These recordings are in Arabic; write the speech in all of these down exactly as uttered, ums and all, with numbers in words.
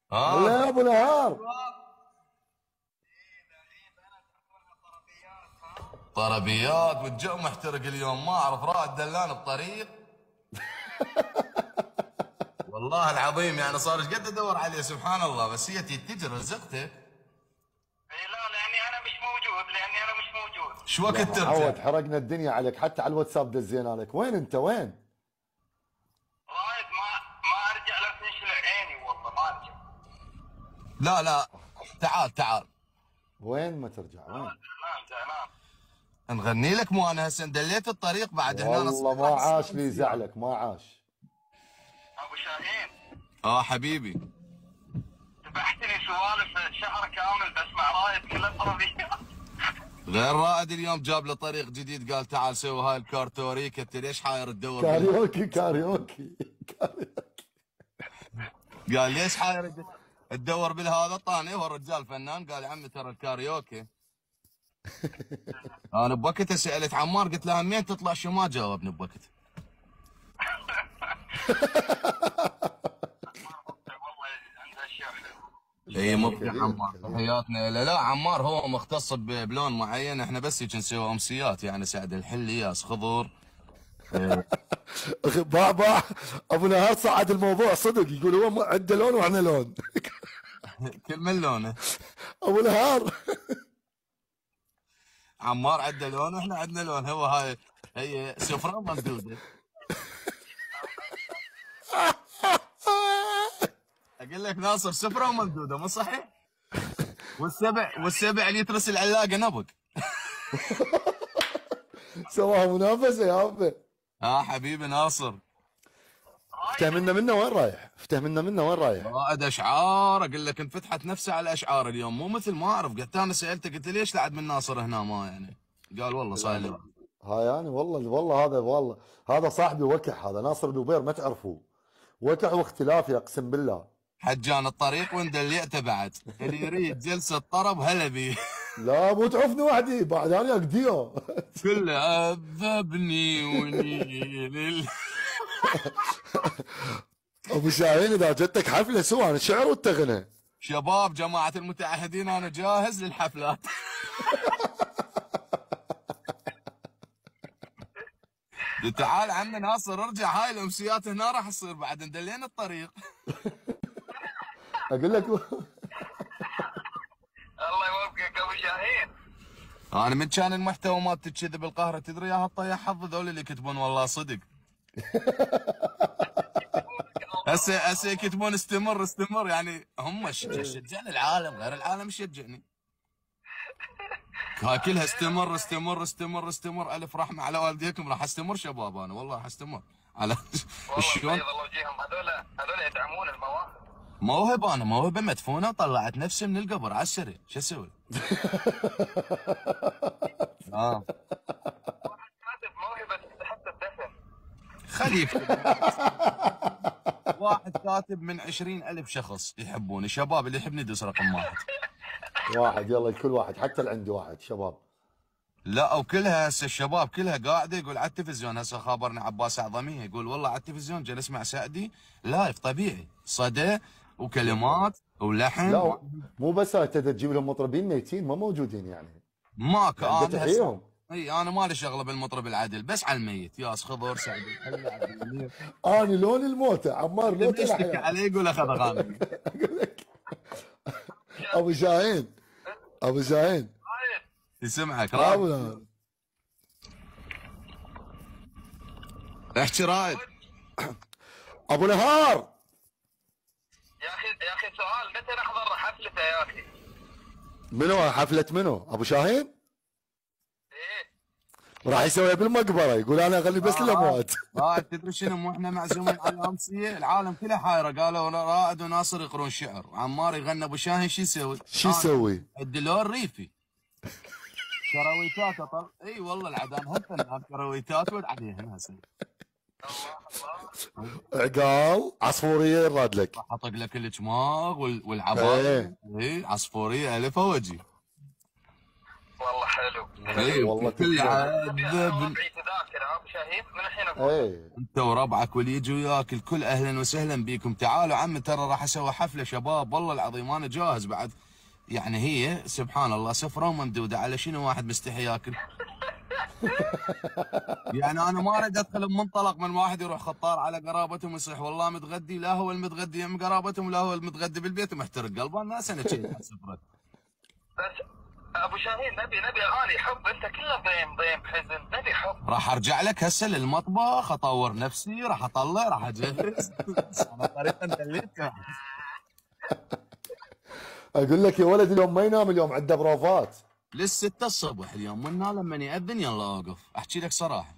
ها هلا يا ابو نهار. طربيات والجو محترق اليوم، ما اعرف رائد دلان بطريق. والله العظيم يعني صار ايش قد ادور عليه سبحان الله، بس هي تجي رزقته. اي لا لاني انا مش موجود، لاني انا مش موجود. شو وقت لا ترجع؟ معود، حرقنا الدنيا عليك، حتى على الواتساب دزينا لك. وين انت وين؟ رايد ما ما ارجع لو تنشل عيني، والله ما ارجع. لا لا تعال تعال. وين ما ترجع وين؟ زعلان زعلان. نغني لك مو انا هسه دليت الطريق بعد هنا والله ما عاش لي زعلك، ما عاش. ابو شاهين اه حبيبي. ذبحتني سوالف شهر كامل بسمع رايد كله طربيات. غير رائد اليوم جاب له طريق جديد، قال تعال سوي هاي الكارتوريكا. انت ليش حاير تدور؟ كاريوكي كاريوكي كاريوكي. قال ليش حاير تدور بالهذا؟ طاني هو الرجال فنان. قال يا عمي ترى الكاريوكي. انا بوقتها سالت عمار قلت له همين تطلع شو؟ ما جاوبني بوقتها. والله عنده اشياء حلوه. اي مبدع عمار، تحياتنا له. لا عمار هو مختص بلون معين، احنا بس هيك نسوي امسيات يعني. سعد الحلي، ياس خضر. باع باع ابو نهار صعد الموضوع صدق، يقول هو عنده لون واحنا لون. كل من لونه. ابو نهار عمار عنده لون واحنا عندنا لون. هو هاي هي سفره ممدوده. اقول لك ناصر سفره وممدوده مو صحيح؟ والسبع والسبع اللي يترس العلاقه نبق. سواها منافسه يا ابا. ها حبيبي ناصر. افتهمنا منه وين رايح؟ افتهمنا منه وين رايح؟ رائد اشعار، اقول لك انفتحت نفسه على اشعار اليوم، مو مثل ما اعرف. قلت انا سالته قلت ليش لعد من ناصر هنا ما يعني؟ قال والله صاير لي. هاي يعني والله والله هذا والله هذا صاحبي وكح، هذا ناصر دوبير ما تعرفوه. وكح واختلاف اقسم بالله. حجان الطريق وندليته بعد، اللي يريد جلسه طرب هلا بيه. لا مو تعرفني وحدي بعد انا اقديه. كله عذبني ونيل. ابو شاهين اذا جتك حفله سوى انا شعر وانت غنى. شباب جماعه المتعهدين انا جاهز للحفلات. تعال عمي ناصر ارجع، هاي الامسيات هنا راح تصير بعد ندلينا الطريق. اقول لك الله يوفقك ابو شاهين. انا من كان المحتوى مالتك كذا بالقاهره تدري يا هالطيح حظ ذول اللي يكتبون والله صدق. هسه هسه يكتبون استمر استمر، يعني هم شجعني العالم، غير العالم يشجعني. هاي كلها استمر استمر استمر استمر. الف رحمه على والديكم. راح استمر شباب انا والله راح استمر على شلون؟ الله وجيههم هذول هذول يدعمون المواهب. موهبه، انا موهبه مدفونه طلعت نفسي من القبر على السريع، شو اسوي؟ اه واحد كاتب موهبه تستحق الدفن. خليك. واحد كاتب من عشرين ألف شخص يحبوني، شباب اللي يحبني يدوس رقم واحد. واحد يلا لكل واحد، حتى اللي عندي واحد شباب. لا وكلها هسه الشباب كلها قاعده يقول على التلفزيون. هسه خابرني عباس اعظميه يقول والله على التلفزيون جلس مع سعدي لايف طبيعي، صدى وكلمات ولحن. لا مو بس انت تجيب لهم مطربين ميتين ما موجودين يعني. ماك يعني انا تحييهم. اي انا مالي شغله بالمطرب العدل، بس على الميت. ياس خضر سعد الحلي عبد المنير. انا لون الموتى عمار لون يشتكي عليه يقول اخذ اغاني. اقول لك ابو شاهين ابو شاهين يسمعك ابو رائد. نهار احكي رائد. ابو نهار يا اخي يا اخي سؤال، متى نحضر حفلته يا اخي؟ منو حفله منو؟ ابو شاهين؟ ايه راح يسويها بالمقبره، يقول انا اغني بس آه للاموات. رائد تدري شنو؟ مو احنا معزومين على الامسيه، العالم كله حايره. قالوا رائد وناصر يقرون شعر وعمار يغنى. ابو شاهين شو يسوي؟ شو يسوي؟ الدلور ريفي. كرويتات طل... اي والله العدان هالفنان كرويتات ود عليهن هسه. عقال عصفوريه يراد لك. حطق لك الجماغ وال... والعباية. ايه اي عصفوريه الف وجي. والله حلو. اي والله كل تسلم. عاد ربعي تذاكر ابو شهيد من الحين اقول. ايه انت وربعك واللي يجي وياك الكل اهلا وسهلا بيكم. تعالوا عم ترى راح اسوي حفله شباب والله العظيم انا جاهز بعد. يعني هي سبحان الله سفره وممدوده على شنو واحد مستحي ياكل. يعني انا ما اريد ادخل بمنطلق من واحد يروح خطار على قرابتهم ويصيح والله متغدي. لا هو المتغدي يم قرابتهم لا هو المتغدي بالبيت ومحترق قلبه الناس انا كذي سفره. بس ابو شاهين نبي نبي اغاني حب، انت كله ضيم ضيم حزن، نبي حب. راح ارجع لك هسه للمطبخ اطور نفسي راح اطلع راح اجهز. انا طريقه دليتك. اقول لك يا ولد اليوم ما ينام، اليوم عنده بروفات. للستة الصبح اليوم منا لما يأذن يلا اوقف. احكي لك صراحه.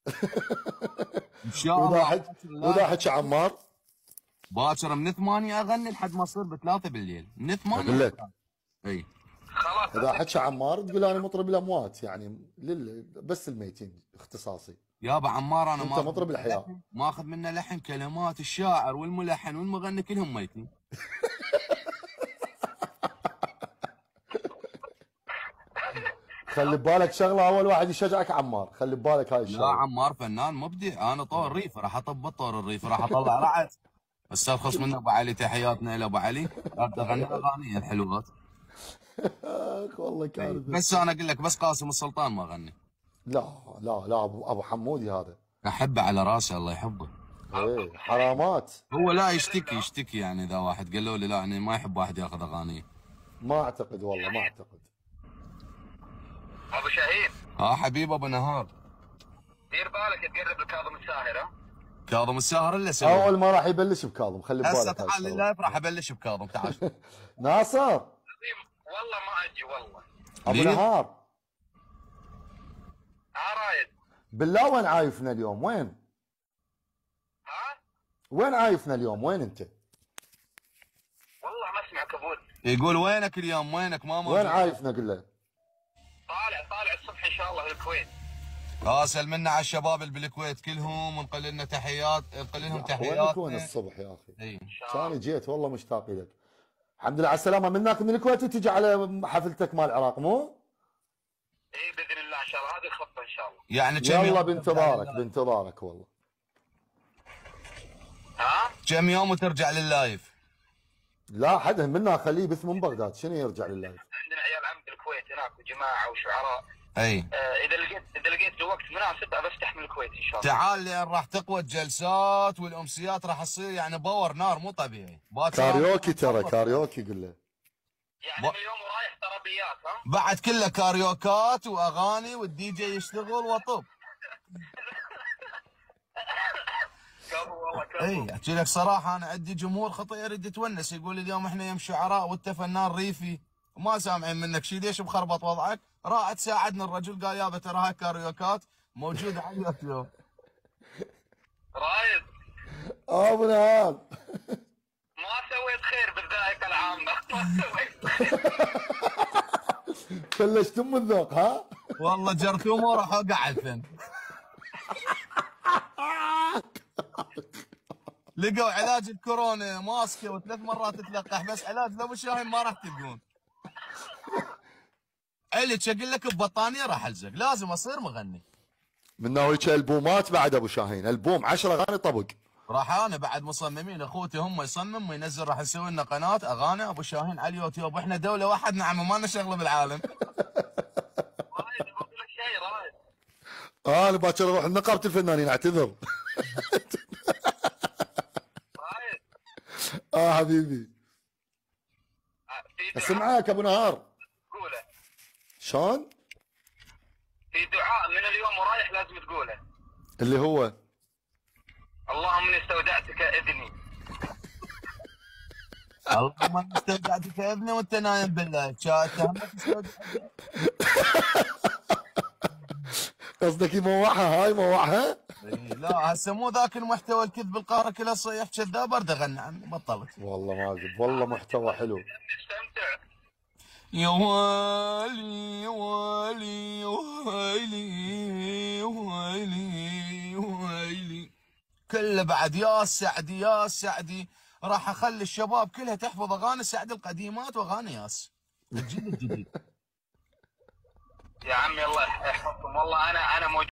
ان شاء وذا الله حج وذا حكي عمار. باكر من ثمانية اغني لحد ما اصير بثلاثة بالليل من ثمانية. اقول لك اي خلاص اذا حكي عمار تقول انا مطرب الاموات، يعني لل... بس الميتين اختصاصي. يابا عمار انا انت ما مطرب الحياه. ماخذ منه لحن كلمات الشاعر والملحن والمغني كلهم ميتين. خلي ببالك شغله، اول واحد يشجعك عمار، خلي ببالك هاي لا الشغله. عمار فنان مبدع. انا طور الريف راح اطبط طور الريف راح اطلع رعد. استرخص منه ابو علي. تحياتنا الى ابو علي. ابدا اغني اغاني الحلوات. اخ والله كارثه. بس انا اقول لك بس قاسم السلطان ما غني. لا لا لا ابو ابو حمودي هذا. احبه على راسي الله يحبه. ايه حرامات. هو لا يشتكي يشتكي يعني اذا واحد قالوا لي لا يعني ما يحب واحد ياخذ اغانيه. ما اعتقد والله ما اعتقد. ابو شاهين ها حبيب ابو نهار. دير بالك تقرب لكاظم الساهر. ها كاظم الساهر الا سوى. اول ما راح يبلش بكاظم، خلي هسه ببالك هاي تعال الشغلة. اللايف راح ابلش بكاظم تعال. ناصر والله ما اجي والله. ابو ليه؟ نهار عرايد. بالله وين عايفنا اليوم؟ وين؟ ها وين عايفنا اليوم؟ وين انت؟ والله ما اسمعك ابوي. يقول وينك اليوم وينك ما موجود. وين عايفنا قل له؟ طالع طالع الصبح ان شاء الله الكويت. راسل منا على الشباب اللي بالكويت كلهم ونقل لنا تحيات نقل لهم وينك تحيات. وين الصبح يا اخي؟ اي ثاني جيت والله مشتاق لك. الحمد لله على السلامة منك من الكويت وتجي على حفلتك مال العراق مو؟ اي باذن الله ان شاء الله هذه الخطه ان شاء الله. يعني كم يلا يوم بانتظارك بانتظارك والله. ها كم يوم وترجع لللايف؟ لا حد منا خليه بث من بغداد، شنو يرجع لللايف؟ عندنا عيال عم بالكويت هناك وجماعه وشعراء. اي آه اذا لقيت اذا لقيت وقت مناسب بفتح من الكويت ان شاء الله. تعال لان راح تقوى الجلسات والامسيات راح تصير يعني باور نار مو طبيعي. باكر كاريوكي ترى كاريوكي قل له. يعني ب- من اليوم ورايح طربيات. ها بعد كله كاريوكات واغاني والدي جي يشتغل وطب. كفو والله كفو. اي احكي لك صراحه انا عندي جمهور خطير يريد يتونس يقول اليوم احنا يم شعراء وانت فنان ريفي وما سامعين منك شيء ليش مخربط وضعك؟ راح تساعدنا الرجل قال يابا ترى هاي كاريوكات موجوده على اليوتيوب. رايد ابو نهار ما سويت خير بالذائقه العامه. ما سويت. بلشت ام الذوق ها؟ والله جرثومه وراح اوقع على الفن. لقوا علاج الكورونا ماسكه وثلاث مرات تلقح بس علاج لابو شاهين ما راح تلقون. عليك اقول لك ببطانيه راح الزق لازم اصير مغني. من ناوي البومات بعد ابو شاهين، البوم عشرة اغاني طبق. راح انا بعد مصممين اخوتي هم يصمم وينزل راح نسوي لنا قناه اغاني ابو شاهين على اليوتيوب واحنا دوله واحد نعم ما لنا شغله بالعالم. رايد بقول لك شيء رايد. اه انا باكر اروح نقابه الفنانين اعتذر. رايد اه حبيبي في هسه دعاء معاك ابو نهار. تقوله. شلون؟ في دعاء من اليوم ورايح لازم تقوله. اللي هو اللهم اني استودعتك اذني. اللهم انا استودعتك يا ابني وانت نايم بالله اتهمك استودعتك. قصدك يموعها هاي موعها؟ إيه، لا هسه مو ذاك المحتوى الكذب القهر كله صيح كذاب ارد اغني عنه بطلت. والله ما اكذب والله محتوى حلو. استمتع. يا ويلي يا ويلي يا ويلي يا ويلي يا ويلي كله بعد يا سعدي يا سعدي. راح اخلي الشباب كلها تحفظ اغاني سعد القديمات واغاني ياس الجيل الجديد. يا عمي الله يحفظكم، والله انا انا موجود